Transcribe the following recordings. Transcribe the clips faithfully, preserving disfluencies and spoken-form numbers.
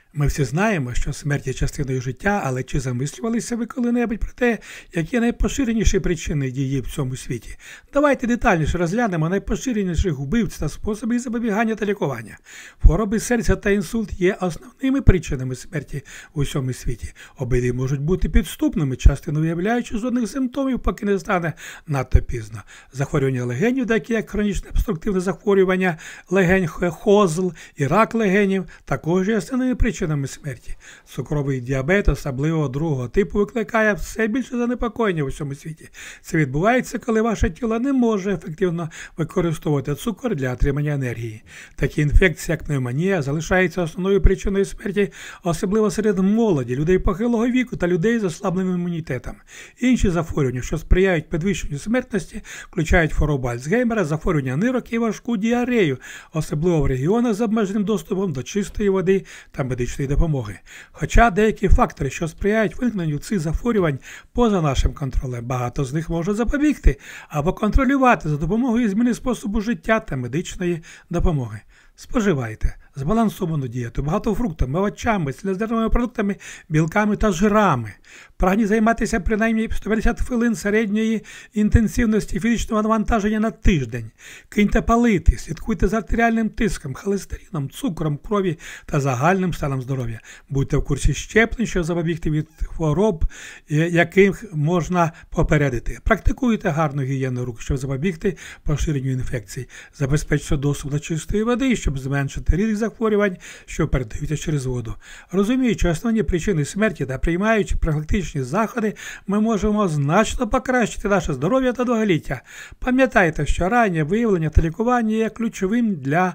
Ми всі знаємо, що смерть є частиною життя, але чи замислювалися ви коли-небудь про те, які найпоширеніші причини її в цьому світі? Давайте детальніше розглянемо найпоширеніших вбивць та способи запобігання та лікування. Хвороби серця та інсульт є основними причинами смерті у всьому світі. Обидві можуть бути підступними, часто не виявляючи жодних симптомів, поки не стане надто пізно. Захворювання легенів, такі як хронічне обструктивне захворювання легень, хозл і рак легенів, також є основними причинами смерті. Цукровий діабет, особливо другого типу, викликає все більше занепокоєння у всьому світі. Це відбувається, коли ваше тіло не може ефективно використовувати цукор для отримання енергії. Такі інфекції, як пневмонія, залишаються основною причиною смерті, особливо серед молоді, людей похилого віку та людей з ослабленим імунітетом. Інші захворювання, що сприяють підвищенню смертності, включають хворобу Альцгеймера, захворювання нирок і важку діарею, особливо в регіонах з обмеженим доступом до чистої води та медичної допомоги. Хоча деякі фактори, що сприяють виникненню цих захворювань поза нашим контролем, багато з них може запобігти або контролювати за допомогою зміни способу життя та медичної допомоги. Споживайте збалансовану дієту, багато фруктами, овочами, цільнозерновими продуктами, білками та жирами. Прагніть займатися принаймні сто п'ятдесят хвилин середньої інтенсивності фізичного навантаження на тиждень. Киньте палити, слідкуйте за артеріальним тиском, холестерином, цукром крові та загальним станом здоров'я. Будьте в курсі щеплень, щоб запобігти від хвороб, яких можна попередити. Практикуйте гарну гігієну рук, щоб запобігти поширенню інфекцій. Забезпечте доступ до чистої води, щоб зменшити ризик захворювань, що передаються через воду. Розуміючи основні причини смерті та приймаючи профілактичні заходи, ми можемо значно покращити наше здоров'я та довголіття. Пам'ятайте, що раннє виявлення та лікування є ключовим для,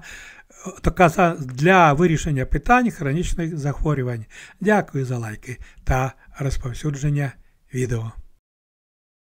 для вирішення питань хронічних захворювань. Дякую за лайки та розповсюдження відео.